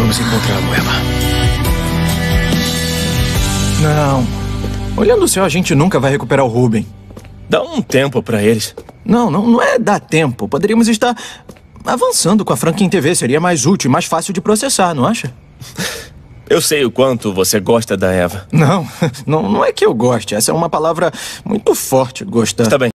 Precisamos encontrá-lo, Eva. Não. Olhando o céu, a gente nunca vai recuperar o Ruben. Dá um tempo pra eles. Não é dar tempo. Poderíamos estar avançando com a Franklin TV. Seria mais útil e mais fácil de processar, não acha? Eu sei o quanto você gosta da Eva. Não é que eu goste. Essa é uma palavra muito forte, gostar. Está bem.